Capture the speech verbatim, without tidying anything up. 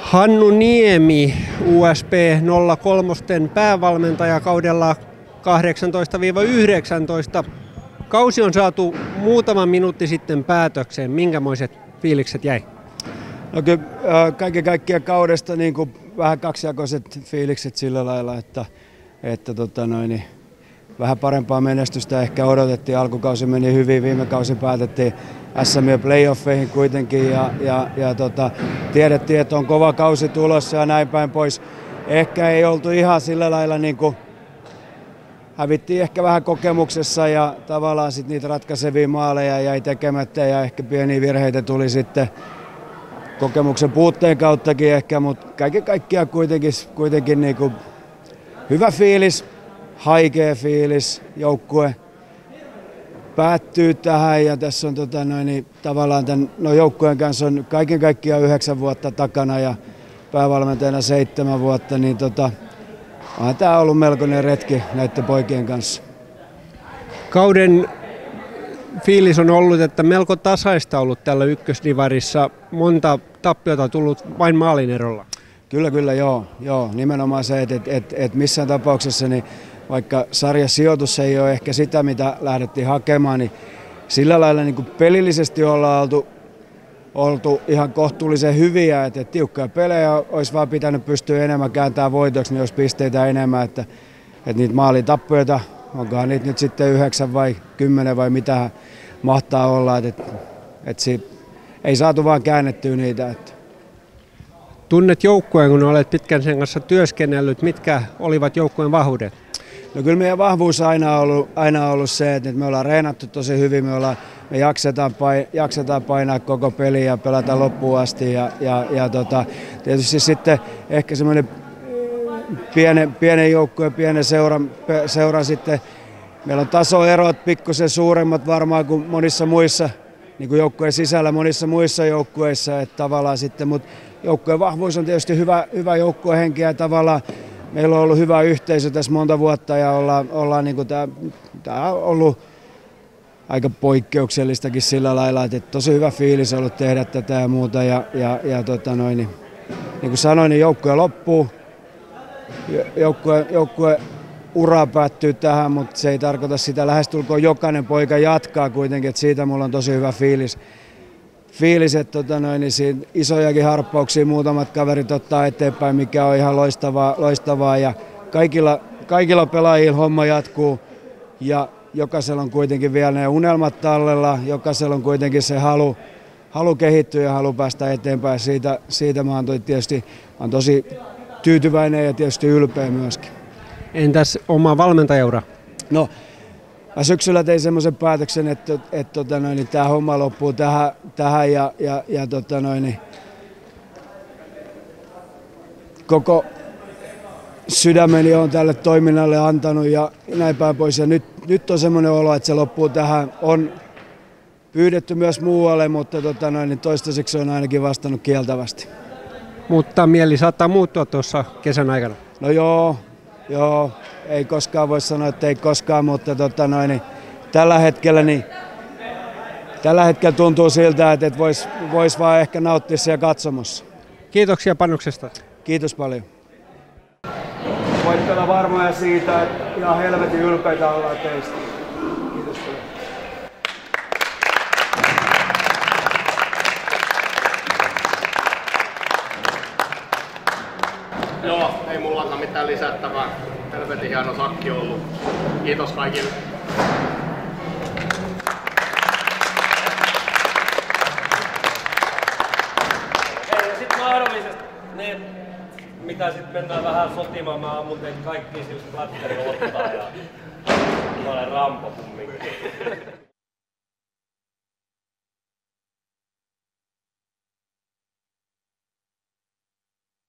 Hannu Niemi, U S P nolla kolme päävalmentaja kaudella kahdeksantoista yhdeksäntoista. Kausi on saatu muutama minuutti sitten päätökseen. Minkämoiset fiilikset jäi? No kyllä kaiken kaikkiaan kaudesta niin kuin vähän kaksijakoiset fiilikset sillä lailla, että, että tota noin, vähän parempaa menestystä ehkä odotettiin. Alkukausi meni hyvin, viime kausi päätettiin S M ja playoffeihin kuitenkin ja, ja, ja tota, tiedettiin, että on kova kausi tulossa ja näin päin pois. Ehkä ei oltu ihan sillä lailla, niin kuin hävittiin ehkä vähän kokemuksessa ja tavallaan sit niitä ratkaisevia maaleja jäi tekemättä ja ehkä pieniä virheitä tuli sitten kokemuksen puutteen kauttakin ehkä, mutta kaiken kaikkiaan kuitenkin, kuitenkin niin kuin hyvä fiilis, haikea fiilis, joukkue päättyy tähän ja tässä on tota noin, niin tavallaan tämän no joukkueen kanssa on kaiken kaikkiaan yhdeksän vuotta takana ja päävalmentajana seitsemän vuotta, niin tota, on tämä ollut melkoinen retki näiden poikien kanssa. Kauden fiilis on ollut, että melko tasaista ollut tällä ykkösdivarissa. Monta tappiota tullut vain maalin erolla. Kyllä, kyllä, joo. joo. Nimenomaan se, että et, et, et missään tapauksessa, niin vaikka sarjasijoitus ei ole ehkä sitä, mitä lähdettiin hakemaan, niin sillä lailla niin kuin pelillisesti ollaan oltu, oltu ihan kohtuullisen hyviä, että et tiukkoja pelejä olisi vaan pitänyt pystyä enemmän kääntämään voitoksi, niin olisi pisteitä enemmän, että et niitä maalitappioita, onkohan niitä nyt sitten yhdeksän vai kymmenen vai mitä mahtaa olla, että et, et si, ei saatu vaan käännettyä niitä. Että. Tunnet joukkueen, kun olet pitkän sen kanssa työskennellyt, mitkä olivat joukkueen vahvuudet? No kyllä meidän vahvuus aina on ollut, aina on ollut se, että me ollaan reenattu tosi hyvin, me, ollaan, me jaksetaan, pain, jaksetaan painaa koko peli ja pelata loppuun asti. Ja, ja, ja tota, tietysti sitten ehkä semmoinen pienen, pienen joukkueen, pienen seuran, seura sitten, meillä on tasoerot pikkusen suuremmat varmaan kuin monissa muissa, niin kuin joukkueen sisällä monissa muissa joukkueissa, että tavallaan sitten, mutta joukkueen vahvuus on tietysti hyvä, hyvä joukkuehenki ja tavallaan meillä on ollut hyvä yhteisö tässä monta vuotta ja ollaan, ollaan niin kuin tämä, tämä on ollut aika poikkeuksellistakin sillä lailla, että tosi hyvä fiilis on ollut tehdä tätä ja muuta ja, ja, ja tota noin, niin, niin kuin sanoin, niin joukkue loppuu, joukkue, joukkue ura päättyy tähän, mutta se ei tarkoita sitä, lähestulkoon jokainen poika jatkaa kuitenkin, että siitä mulla on tosi hyvä fiilis. Fiilis, että tota noin, niin siinä isojakin harppauksia muutamat kaverit ottaa eteenpäin, mikä on ihan loistavaa, loistavaa ja kaikilla, kaikilla pelaajilla homma jatkuu ja jokaisella on kuitenkin vielä ne unelmat tallella, jokaisella on kuitenkin se halu, halu kehittyä ja halu päästä eteenpäin. Siitä, siitä mä oon tietysti mä oon tosi tyytyväinen ja tietysti ylpeä myöskin. Entäs oma valmentajaura? No, mä syksyllä tein semmoisen päätöksen, että, että, että tota noin, niin tämä homma loppuu tähän, tähän ja, ja, ja tota noin, niin koko sydämeni on tälle toiminnalle antanut ja näin päin pois. Ja nyt, nyt on semmoinen olo, että se loppuu tähän. On pyydetty myös muualle, mutta tota noin, niin toistaiseksi on ainakin vastannut kieltävästi. Mutta mieli saattaa muuttua tuossa kesän aikana. No joo. Joo, ei koskaan voi sanoa, että ei koskaan, mutta tota noin, niin tällä hetkellä niin, tällä hetkellä tuntuu siltä, että et voisi vois vaan ehkä nauttia siellä katsomossa. Kiitoksia panoksesta. Kiitos paljon. Voitte olla varmoja siitä, että ihan helvetin ylpeitä ollaan teistä. Kiitos paljon. Joo, ei mullakaan mitään lisättävää. Helvetin hieno sakki ollut. Kiitos kaikille. Hei, ja sit mahdollisesti ne, mitä sit mennään vähän sotimaan, mä ammun teitä kaikki sillä splatterin ottaa ja mä olen Rambo kumminkin.